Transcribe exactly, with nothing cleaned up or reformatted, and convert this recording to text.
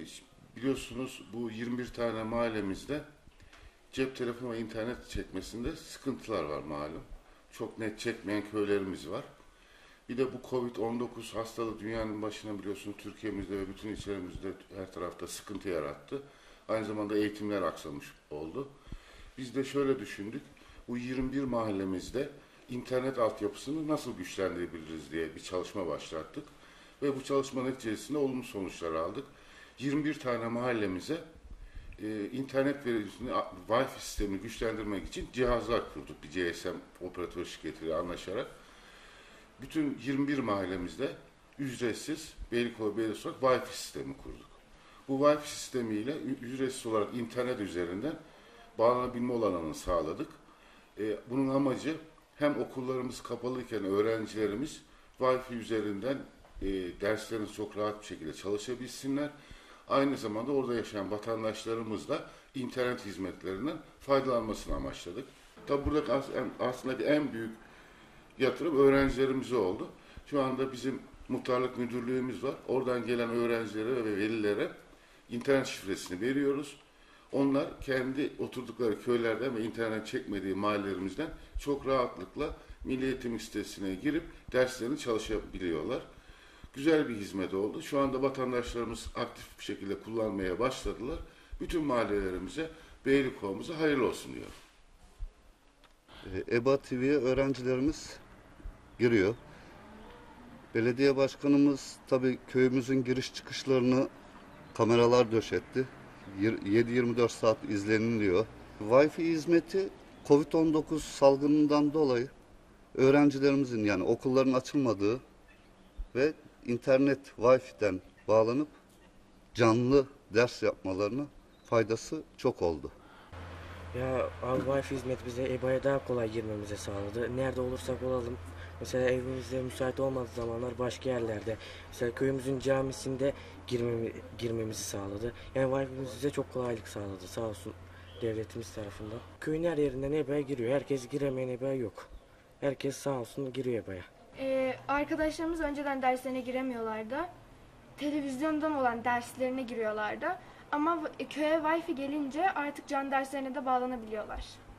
biliyorsunuz bu yirmi bir tane mahallemizde cep telefonu ve internet çekmesinde sıkıntılar var malum. Çok net çekmeyen köylerimiz var. Bir de bu kovid on dokuz hastalığı dünyanın başına biliyorsunuz Türkiye'mizde ve bütün ilçelerimizde her tarafta sıkıntı yarattı. Aynı zamanda eğitimler aksamış oldu. Biz de şöyle düşündük. Bu yirmi bir mahallemizde internet altyapısını nasıl güçlendirebiliriz diye bir çalışma başlattık. Ve bu çalışma neticesinde olumlu sonuçlar aldık. yirmi bir tane mahallemize e, internet verisini, Wi-Fi sistemini güçlendirmek için cihazlar kurduk. Bir G S M operatör şirketiyle anlaşarak. Bütün yirmi bir mahallemizde ücretsiz Beylikova Belediyesi olarak Wi-Fi sistemi kurduk. Bu Wi-Fi sistemiyle ücretsiz olarak internet üzerinden bağlanabilme olanını sağladık. E, bunun amacı hem okullarımız kapalıyken öğrencilerimiz Wi-Fi üzerinden e, derslerini çok rahat bir şekilde çalışabilsinler. Aynı zamanda orada yaşayan vatandaşlarımız da internet hizmetlerinden faydalanmasını amaçladık. Tabi burada aslında en büyük yatırım öğrencilerimize oldu. Şu anda bizim muhtarlık müdürlüğümüz var. Oradan gelen öğrencilere ve velilere internet şifresini veriyoruz. Onlar kendi oturdukları köylerden ve internet çekmediği mahallelerimizden çok rahatlıkla Milli Eğitim sitesine girip derslerini çalışabiliyorlar. Güzel bir hizmet oldu. Şu anda vatandaşlarımız aktif bir şekilde kullanmaya başladılar. Bütün mahallelerimize, Beylikova'mıza hayırlı olsun diyor. E B A T V'ye öğrencilerimiz giriyor. Belediye başkanımız tabii köyümüzün giriş çıkışlarını kameralar döşetti. yedi yirmi dört saat izleniliyor. Wi-Fi hizmeti kovid on dokuz salgınından dolayı öğrencilerimizin yani okulların açılmadığı ve internet Wi-Fi'den bağlanıp canlı ders yapmalarına faydası çok oldu. Ya abi Wi-Fi hizmeti bize E B A'ya daha kolay girmemize sağladı. Nerede olursak olalım. Mesela evimizde müsait olmadığı zamanlar başka yerlerde. Mesela köyümüzün camisinde girmemi, girmemizi sağladı. Yani Wi-Fi'miz bize çok kolaylık sağladı sağ olsun devletimiz tarafından. Köyün her yerinden E B A'ya giriyor. Herkes giremeyen E B A yok. Herkes sağ olsun giriyor E B A'ya. Ee, arkadaşlarımız önceden derslerine giremiyorlardı. Televizyondan olan derslerine giriyorlardı. Ama köye Wi-Fi gelince artık canlı derslerine de bağlanabiliyorlar.